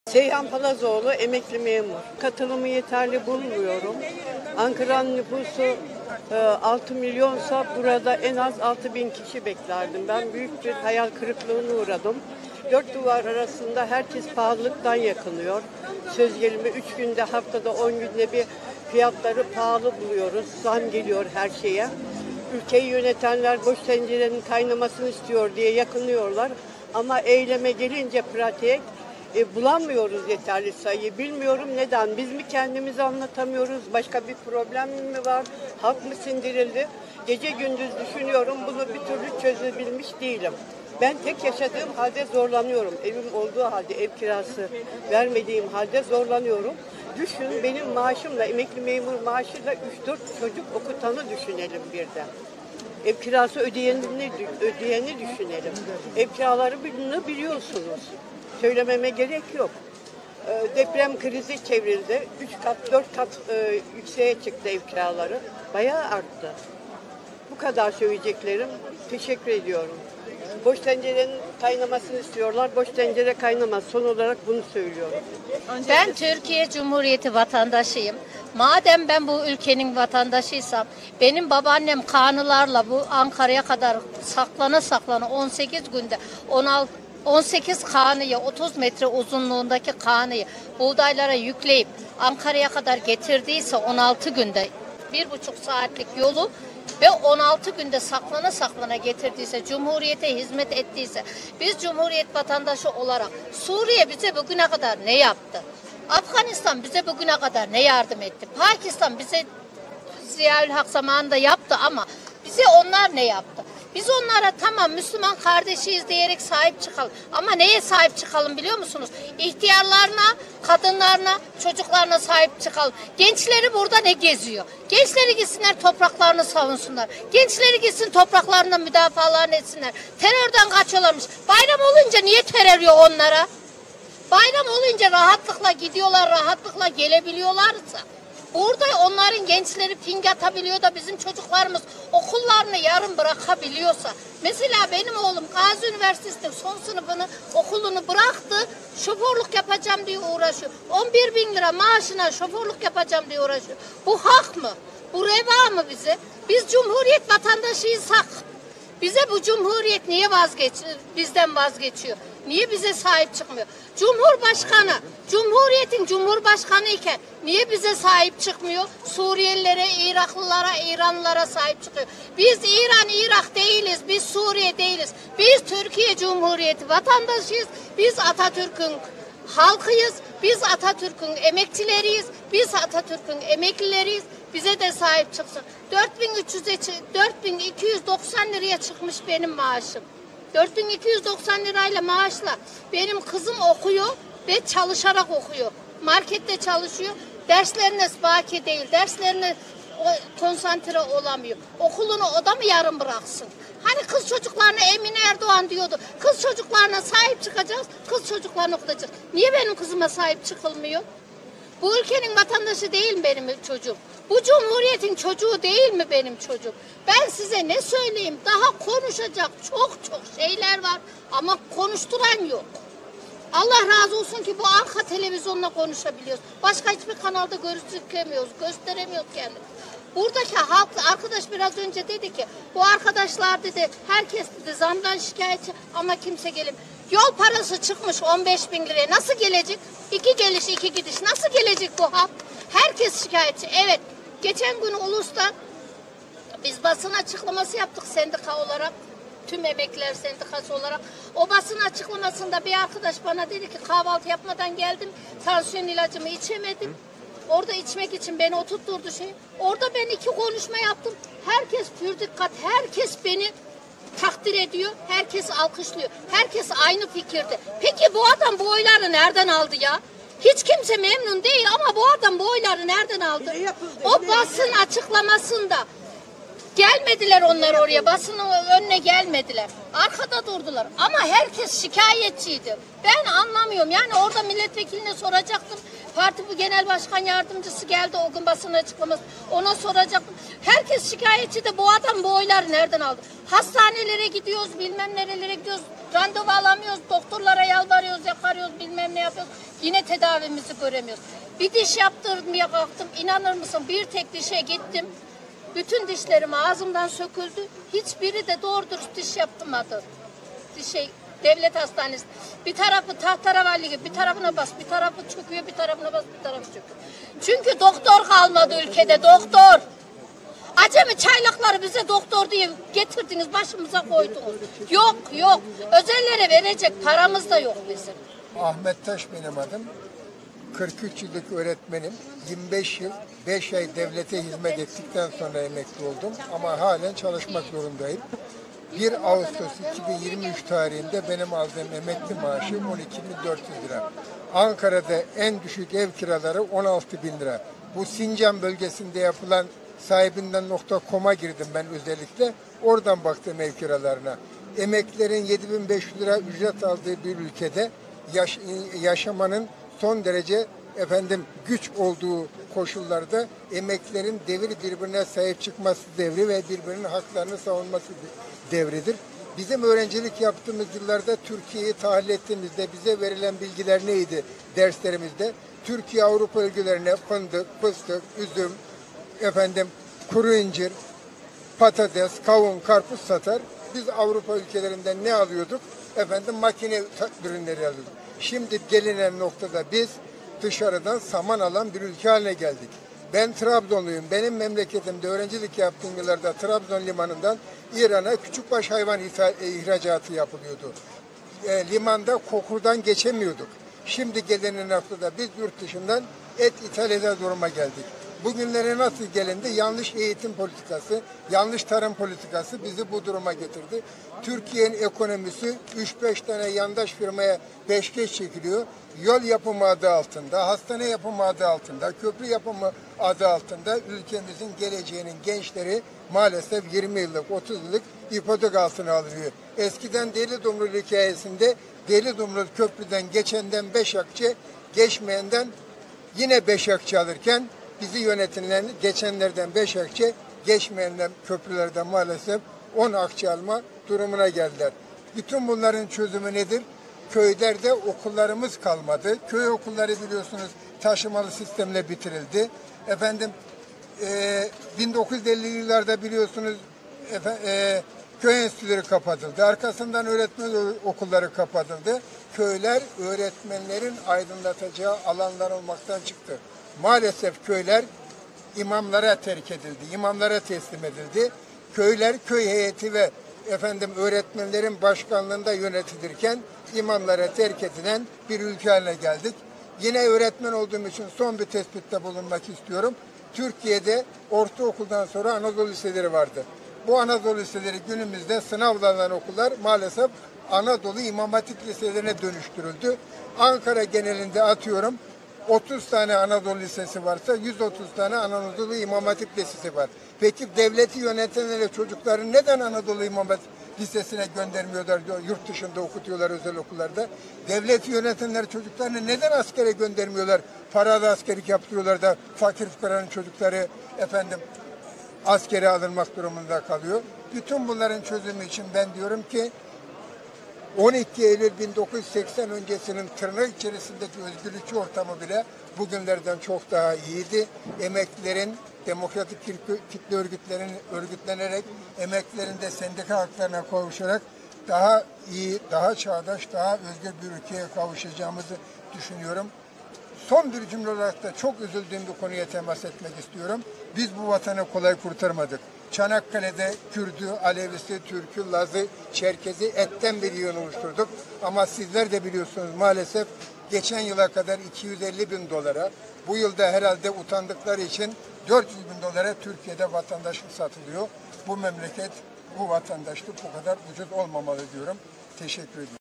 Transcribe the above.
Seyhan Palazoğlu, emekli memur. Katılımı yeterli bulmuyorum. Ankara'nın nüfusu 6 milyonsa burada en az 6.000 kişi beklerdim. Ben büyük bir hayal kırıklığına uğradım. Dört duvar arasında herkes pahalılıktan yakınıyor. Söz gelimi 3 günde, haftada 10 günde bir fiyatları pahalı buluyoruz. Zam geliyor her şeye. Ülkeyi yönetenler boş tencerenin kaynamasını istiyor diye yakınıyorlar. Ama eyleme gelince pratik bulamıyoruz yeterli sayıyı. Bilmiyorum neden. Biz mi kendimizi anlatamıyoruz? Başka bir problem mi var? Halk mı sindirildi? Gece gündüz düşünüyorum. Bunu bir türlü çözebilmiş değilim. Ben tek yaşadığım halde zorlanıyorum. Evim olduğu halde, ev kirası vermediğim halde zorlanıyorum. Düşün, benim maaşımla, emekli memur maaşıyla 3-4 çocuk okutanı düşünelim birden. Ev kirası ödeyeni düşünelim. Ev kiralarını biliyorsunuz. Söylememe gerek yok. Deprem krizi çevrildi. 3 kat, 4 kat yükseğe çıktı ev kiraları. Bayağı arttı. Bu kadar söyleyeceklerim. Teşekkür ediyorum. Boş tencerenin kaynamasını istiyorlar. Boş tencere kaynamaz. Son olarak bunu söylüyorum. Ben Türkiye Cumhuriyeti vatandaşıyım. Madem ben bu ülkenin vatandaşıysam, benim babaannem kanılarla bu Ankara'ya kadar saklana 18 günde 18 kanıyı, 30 metre uzunluğundaki kanıyı buğdaylara yükleyip Ankara'ya kadar getirdiyse 16 günde 1,5 saatlik yolu ve 16 günde saklana getirdiyse, Cumhuriyete hizmet ettiyse, biz Cumhuriyet vatandaşı olarak Suriye bize bugüne kadar ne yaptı? Afganistan bize bugüne kadar ne yardım etti? Pakistan bize Ziyaülhak zamanında yaptı ama bize onlar ne yaptı? Biz onlara tamam Müslüman kardeşiyiz diyerek sahip çıkalım. Ama neye sahip çıkalım biliyor musunuz? İhtiyarlarına, kadınlarına, çocuklarına sahip çıkalım. Gençleri burada ne geziyor? Gençleri gitsinler topraklarını savunsunlar. Gençleri gitsin topraklarından müdafalarını etsinler. Terörden kaçıyorlarmış. Bayram olunca niye terör yok onlara? Bayram olunca rahatlıkla gidiyorlar, rahatlıkla gelebiliyorlarsa. Burada onların gençleri ping atabiliyor da bizim çocuklarımız okullarını yarım bırakabiliyorsa. Mesela benim oğlum Gazi Üniversitesi'nde son sınıfını, okulunu bıraktı. Şoförlük yapacağım diye uğraşıyor. 11.000 lira maaşına şoförlük yapacağım diye uğraşıyor. Bu hak mı? Bu reva mı bize? Biz Cumhuriyet vatandaşıysak bize bu Cumhuriyet niye bizden vazgeçiyor? Niye bize sahip çıkmıyor? Cumhurbaşkanı, Cumhuriyet'in Cumhurbaşkanı iken niye bize sahip çıkmıyor? Suriyelilere, Iraklılara, İranlılara sahip çıkıyor. Biz İran, Irak değiliz, biz Suriye değiliz. Biz Türkiye Cumhuriyeti vatandaşıyız, biz Atatürk'ün halkıyız, biz Atatürk'ün emekçileriyiz, biz Atatürk'ün emeklileriyiz. Bize de sahip çıksın. 4.290 liraya çıkmış benim maaşım. 4.290 lirayla maaşla benim kızım okuyor ve çalışarak okuyor. Markette çalışıyor. Derslerine baki değil. Derslerine konsantre olamıyor. Okulunu o da mı yarım bıraksın? Hani kız çocuklarına Emine Erdoğan diyordu. Kız çocuklarına sahip çıkacağız. Kız çocuklarına okutacağız. Niye benim kızıma sahip çıkılmıyor? Bu ülkenin vatandaşı değil mi benim çocuğum? Bu Cumhuriyet'in çocuğu değil mi benim çocuğum? Ben size ne söyleyeyim? Daha konuşacak çok şeyler var ama konuşturan yok. Allah razı olsun ki bu arka televizyonla konuşabiliyoruz. Başka hiçbir kanalda gözükemiyoruz, gösteremiyoruz kendimizi. Buradaki halk, arkadaş biraz önce dedi ki, bu arkadaşlar dedi, herkes dedi zamdan şikayetçi ama kimse gelemiyor. Yol parası çıkmış 15.000 liraya. Nasıl gelecek? 2 geliş 2 gidiş. Nasıl gelecek bu halk? Herkes şikayetçi. Evet. Geçen gün Ulus'ta biz basın açıklaması yaptık sendika olarak. Tüm emekliler sendikası olarak. O basın açıklamasında bir arkadaş bana dedi ki kahvaltı yapmadan geldim. Tansiyon ilacımı içemedim. Orada içmek için beni oturtturdu şey. Orada ben 2 konuşma yaptım. Herkes pür dikkat. Herkes beni takdir ediyor. Herkes alkışlıyor. Herkes aynı fikirde. Peki bu adam bu oyları nereden aldı ya? Hiç kimse memnun değil ama bu adam bu oyları nereden aldı? O basın açıklamasında gelmediler onlar oraya. Basının önüne gelmediler. Arkada durdular. Ama herkes şikayetçiydi. Ben anlamıyorum. Yani orada milletvekiline soracaktım. Parti genel başkan yardımcısı geldi o gün basın açıklaması. Ona soracaktım. Herkes şikayetçi de bu adam bu oyları nereden aldı? Hastanelere gidiyoruz, bilmem nerelere gidiyoruz. Randevu alamıyoruz, doktorlara yalvarıyoruz, yakarıyoruz, bilmem ne yapıyoruz. Yine tedavimizi göremiyoruz. Bir diş yaptırmaya kalktım. İnanır mısın, bir tek dişe gittim. Bütün dişlerim ağzımdan söküldü. Hiçbiri de doğru dürüst diş yaptırmadı. Devlet hastanesi. Bir tarafı tahterevalli gibi, bir tarafına bas, bir tarafı çöküyor, bir tarafına bas, bir tarafı çöküyor. Çünkü doktor kalmadı ülkede, doktor. Acemi çaylakları bize doktor diye getirdiniz, başımıza koydunuz. Yok, yok. Özellere verecek paramız da yok bizim. Ahmet Taş benim adım. 43 yıllık öğretmenim. 25 yıl, 5 ay devlete hizmet ettikten sonra emekli oldum. Ama halen çalışmak zorundayım. 1 Ağustos 2023 tarihinde benim aldığım emekli maaşı 12.400 lira. Ankara'da en düşük ev kiraları 16.000 lira. Bu Sincan bölgesinde yapılan sahibinden.com'a girdim ben özellikle. Oradan baktım ev kiralarına. Emeklilerin 7.500 lira ücret aldığı bir ülkede yaşamanın son derece güç olduğu koşullarda emeklilerin birbirine sahip çıkması devri ve birbirinin haklarını savunması devridir. Bizim öğrencilik yaptığımız yıllarda Türkiye'yi tahlil ettiğimizde bize verilen bilgiler neydi derslerimizde? Türkiye Avrupa ülkelerine fındık, fıstık, üzüm, kuru incir, patates, kavun, karpuz satar. Biz Avrupa ülkelerinden ne alıyorduk? Makine ürünleri alıyorduk. Şimdi gelinen noktada biz dışarıdan saman alan bir ülke haline geldik. Ben Trabzonluyum. Benim memleketimde öğrencilik yaptığım yıllarda Trabzon limanından İran'a küçükbaş hayvan ihracatı yapılıyordu. Limanda kokurdan geçemiyorduk. Şimdi gelinen noktada biz yurt dışından et ithal eder duruma geldik. Bugünlere nasıl gelindi? Yanlış eğitim politikası, yanlış tarım politikası bizi bu duruma getirdi. Türkiye'nin ekonomisi 3-5 tane yandaş firmaya peşkeş çekiliyor. Yol yapımı adı altında, hastane yapımı adı altında, köprü yapımı adı altında ülkemizin geleceğinin gençleri maalesef 20 yıllık, 30 yıllık ipotek altına alıyor. Eskiden Deli hikayesinde Deli köprüden geçenden 5 akçe, geçmeyenden yine 5 akçe alırken bizi yönetilen geçenlerden 5 akçe, geçmeyenler köprülerden maalesef 10 akçe alma durumuna geldiler. Bütün bunların çözümü nedir? Köylerde okullarımız kalmadı. Köy okulları biliyorsunuz taşımalı sistemle bitirildi. 1950'li yıllarda biliyorsunuz köy enstitüleri kapatıldı. Arkasından öğretmen okulları kapatıldı. Köyler öğretmenlerin aydınlatacağı alanlar olmaktan çıktı. Maalesef köyler imamlara terk edildi, imamlara teslim edildi. Köyler köy heyeti ve öğretmenlerin başkanlığında yönetilirken imamlara terk edilen bir ülke haline geldik. Yine öğretmen olduğum için son bir tespitte bulunmak istiyorum. Türkiye'de ortaokuldan sonra Anadolu liseleri vardı. Bu Anadolu liseleri günümüzde sınavlanan okullar maalesef Anadolu İmam Hatip liselerine dönüştürüldü. Ankara genelinde atıyorum 30 tane Anadolu Lisesi varsa 130 tane Anadolu İmam Hatip Lisesi var. Peki devleti yönetenlere çocukları neden Anadolu İmam Hatip Lisesi'ne göndermiyorlar, yurt dışında okutuyorlar özel okullarda? Devleti yönetenler çocuklarını neden askere göndermiyorlar? Paralı askerlik yaptırıyorlar da fakir fukaranın çocukları askere alınmak durumunda kalıyor. Bütün bunların çözümü için ben diyorum ki 12 Eylül 1980 öncesinin tırnak içerisindeki özgürlükçü ortamı bile bugünlerden çok daha iyiydi. Emeklilerin demokratik kitle örgütlenerek emeklilerin de sendika haklarına kavuşarak daha iyi, daha çağdaş, daha özgür bir ülkeye kavuşacağımızı düşünüyorum. Son bir cümle olarak da çok üzüldüğüm bir konuya temas etmek istiyorum. Biz bu vatanı kolay kurtarmadık. Çanakkale'de Kürdü, Alevisi, Türk'ü, Laz'ı, Çerkez'i etten bir yığın oluşturduk. Ama sizler de biliyorsunuz maalesef geçen yıla kadar 250.000 dolara, bu yılda herhalde utandıkları için 400.000 dolara Türkiye'de vatandaşlık satılıyor. Bu memleket, bu vatandaşlık bu kadar ucuz olmamalı diyorum. Teşekkür ederim.